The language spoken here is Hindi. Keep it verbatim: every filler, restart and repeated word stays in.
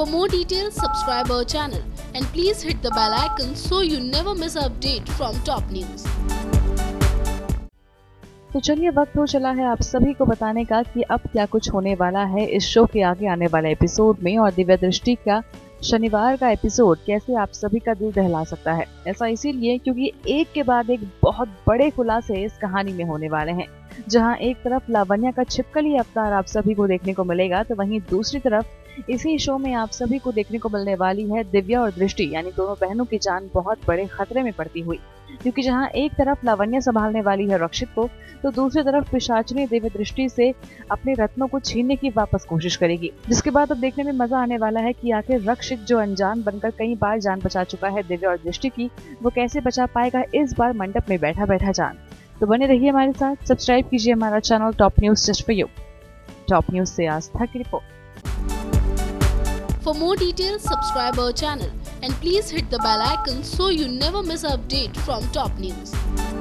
For more details, subscribe our channel and please hit the bell icon so you never miss an update from top news. तो चलिए वक्त हो चला है आप सभी को बताने का कि अब क्या कुछ होने वाला है इस शो के आगे आने वाले एपिसोड में, और दिव्या दृष्टि का शनिवार का एपिसोड कैसे आप सभी का दिल दहला सकता है। ऐसा इसीलिए क्योंकि एक के बाद एक बहुत बड़े खुलासे इस कहानी में होने वाले हैं। जहां एक तरफ लावण्या का छिपकली अवतार आप सभी को देखने को मिलेगा, तो वहीं दूसरी तरफ इसी शो में आप सभी को देखने को मिलने वाली है दिव्या और दृष्टि, यानी दोनों बहनों की जान बहुत बड़े खतरे में पड़ती हुई। क्योंकि जहां एक तरफ लावण्या संभालने वाली है रक्षित को, तो दूसरी तरफ पिशाचिनी दिव्य दृष्टि से अपने रत्नों को छीनने की वापस कोशिश करेगी। जिसके बाद अब देखने में मजा आने वाला है कि आखिर रक्षित जो अनजान बनकर कई बार जान बचा चुका है दिव्या और दृष्टि की, वो कैसे बचा पाएगा इस बार मंडप में बैठा बैठा जान। तो बने रहिए हमारे साथ, सब्सक्राइब कीजिए हमारा channel top news just for you. Top news से आस्था की रिपोर्ट। For more details, subscribe our channel and please hit the bell icon so you never miss an update from top news.